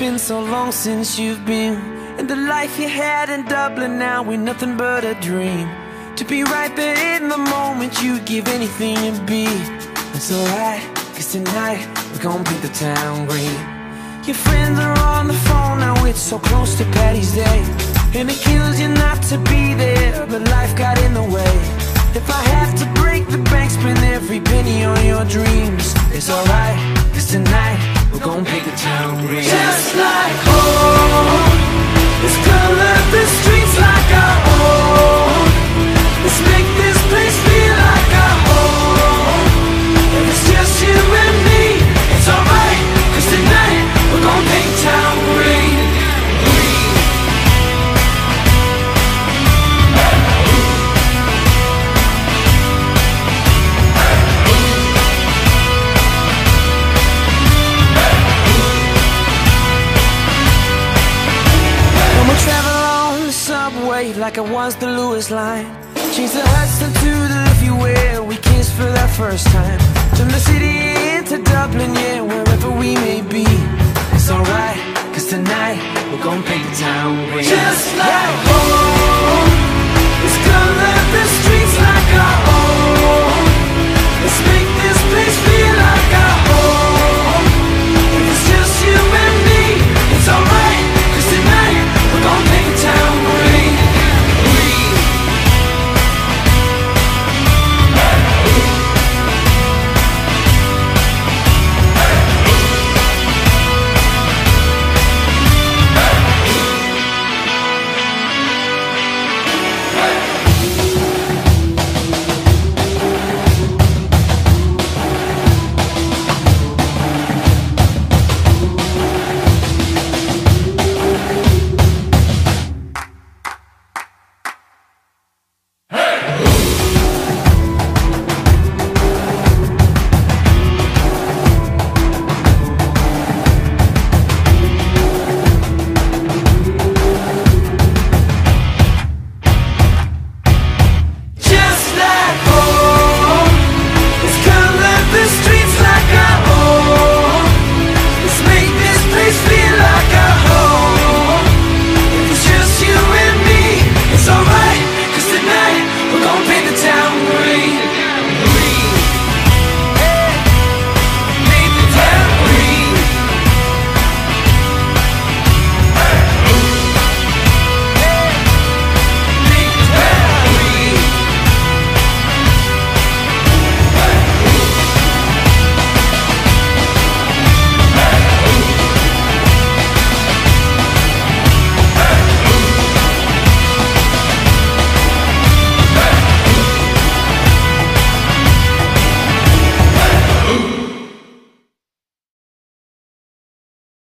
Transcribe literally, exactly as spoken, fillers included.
been so long since you've been, and the life you had in Dublin now ain't nothing but a dream. To be right there in the moment, you'd give anything to be. It's alright, cause tonight we're gonna paint the town green. Your friends are on the phone now, it's so close to Paddy's Day, and it kills you not to be there, but life got in the way. If I have to break the bank, spend every penny on your dreams, it's alright, cause tonight we're gonna paint the town green. Just like home, let's color the streets like our own. Let's make this place feel like our home. If it's just you and me, it's alright, cause tonight we're gonna paint town green. Like it was the Lewis line, change the Hudson to the Liffey where we kissed for the first time. Turn the city into Dublin.